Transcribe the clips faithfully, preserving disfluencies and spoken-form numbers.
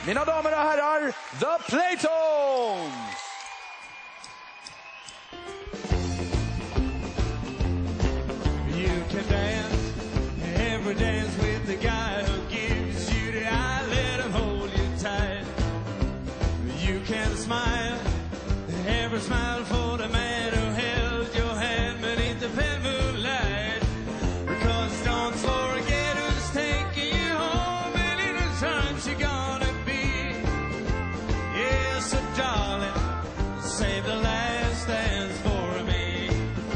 Mina damer och herrar, The Playtones! You can dance, every dance with the guy who gives you the eye, let him hold you tight. You can smile, every smile for the man who held your hand beneath the pale moonlight. Because don't forget who's taking you home, and in the times you're gonna be. Yeah, so darling, save the last dance for me.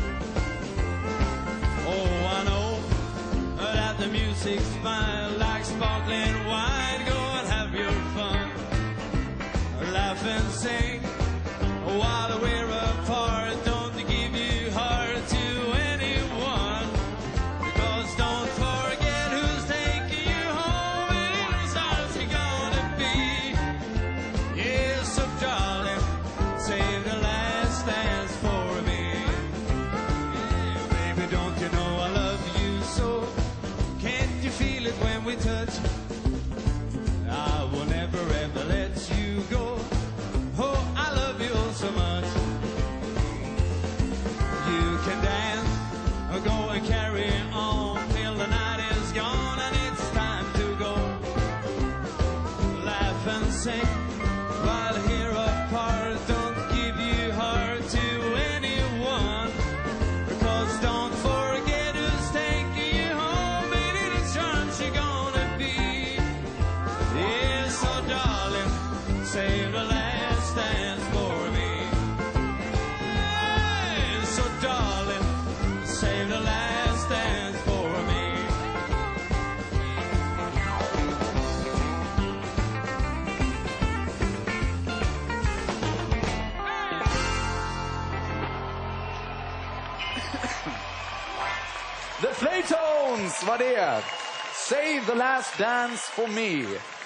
Oh, I know that the music's fine, like sparkling wine. Go and have your fun, laugh and sing while we're apart. Don't give your heart to anyone, because don't forget who's taking you home, and in whose arms you're gonna be. Yeah, so darling, save the last dance for me. Yeah, baby, don't you know I love you so? Can't you feel it when we touch? I will never ever let you go. Oh, I love you so much. You can dance or go and carry on till the night is gone and it's time to go. Laugh and sing while here apart. Don't give your heart to anyone, because don't forget who's taking you home, and in its charms you're gonna be. Yeah, so darling, save the last dance for me. Yeah, so darling, save the last dance for me. The Playtones var det. Save the last dance for me.